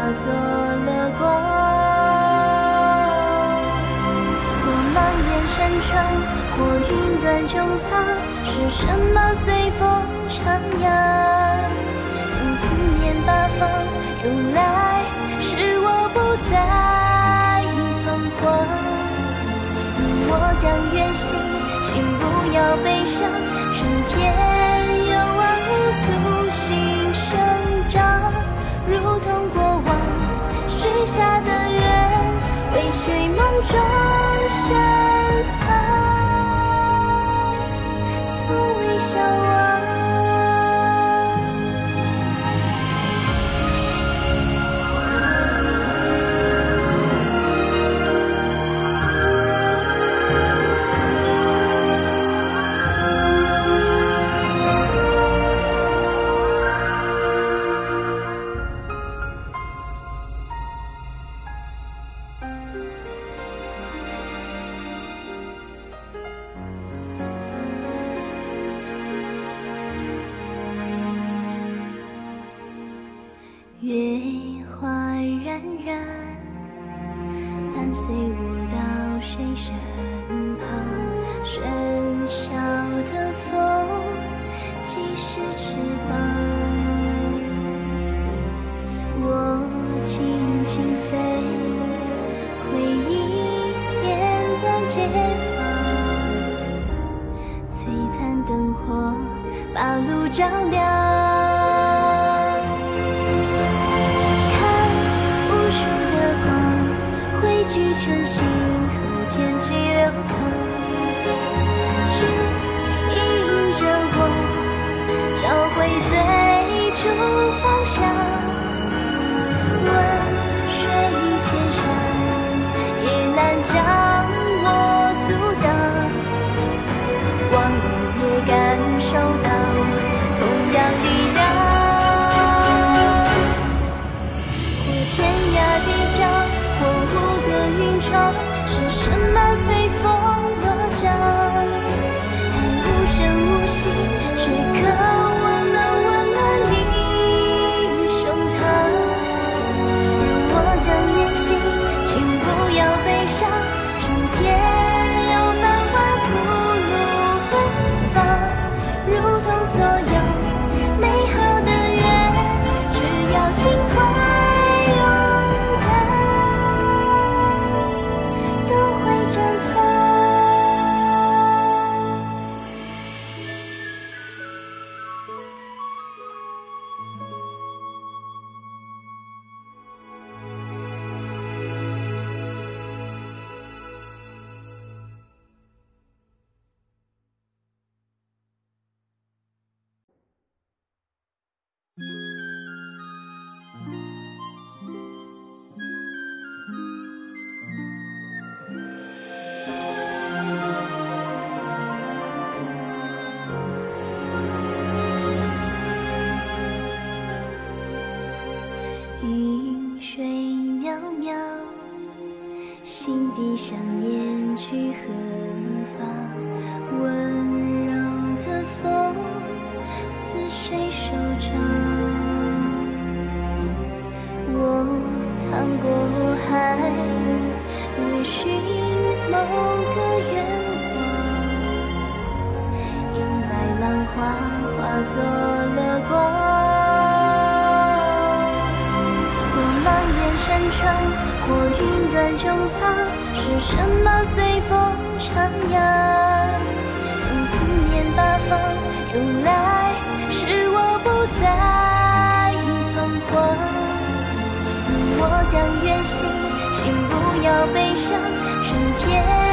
作了光。我茫然山川，或云端穹苍，是什么随风徜徉？从四面八方涌来，使我不再彷徨。我将远行，请不要悲伤，春天有万物苏醒生长，如同过往许下的愿，为谁梦中深藏，从未消亡。月花冉冉，伴随我到谁身旁？喧嚣的风，即是翅膀。我轻轻飞，回忆片段解放。璀璨灯火把路照亮。聚成星河，天际流淌，指引着我找回最初方向。万水千山也难将我阻挡，望你也感受到同样力量。或天涯地角，云窗，是什么随风落降？爱无声无息，却渴望能温暖你胸膛。如我将远行，请不要悲伤，春天有繁花吐露芬芳，如同所有美好的愿，只要心怀云水渺渺，心底想念去何方？温柔的风，似水手掌。我趟过海，为寻某个愿望，银白浪花化作了光。山川或云端穹苍，是什么随风徜徉？从四面八方涌来，使我不再彷徨。我将远行，请不要悲伤，春天